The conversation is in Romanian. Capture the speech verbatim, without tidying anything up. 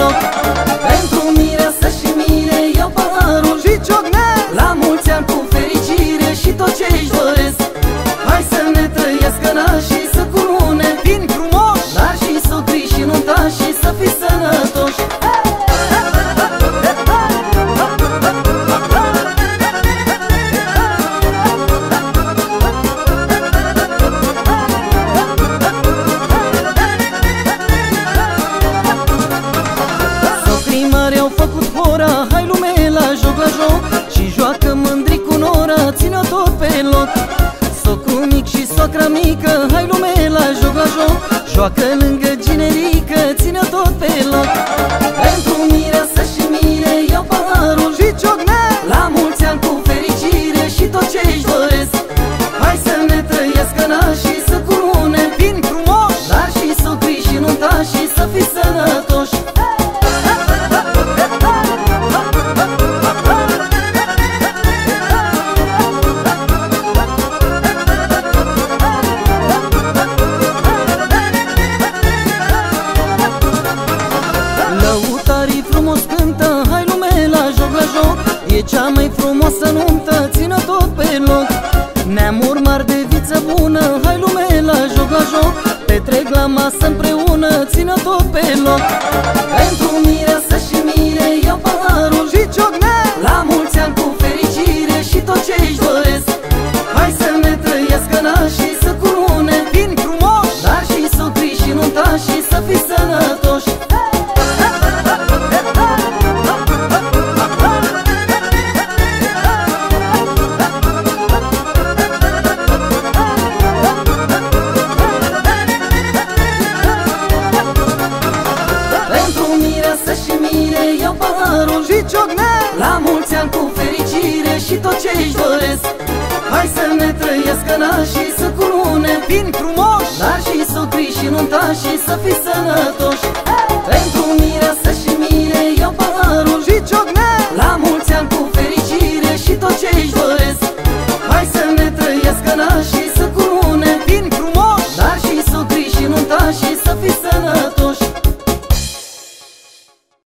loc. Pentru mireasă și mire iau paharul și ciocnesc. La mulți ani cu fericire și tot ce-și doresc. Hai să ne trăiască nașii, să curune vin frumoși, dar și socrii și nuntașii să fiți sănătoși. Socrii mari au făcut hora, hai lume la joc, la joc, și joacă mândri cu nora, ține-o tot pe loc. Socru mic și soacra mică, hai lume la joc, la joc, joacă lângă ginerică, ține-o tot pe loc. Pentru mireasă și mire iau paharul și ciocnesc. La mulți ani cu fericire și tot ce-și doresc. Hai să ne trăiască nașii, să curune vin frumoși, dar și socrii și nuntașii să fiți sănătoși. Lăutarii frumos cântă, hai lume la joc, la joc, e cea mai frumoasă nuntă, țină tot pe loc. Neamuri mari de viță bună, hai lume la joc, la joc, petrec la masă împreună, țină tot pe loc. Pentru mireasă și mire iau paharul și ciocnesc. La mulți ani cu fericire și tot ce-și doresc. Hai să ne trăiască nașii, să curune vin frumoși, dar și socrii și nuntașii să fiți sănătoși. Și mire iau paharul și ciocnesc. La mulți ani cu fericire și tot ce-și doresc. Hai să ne trăiască nașii, să curune vin frumoși, dar și socrii și nuntașii să fiți sănătoși. Pentru mireasă și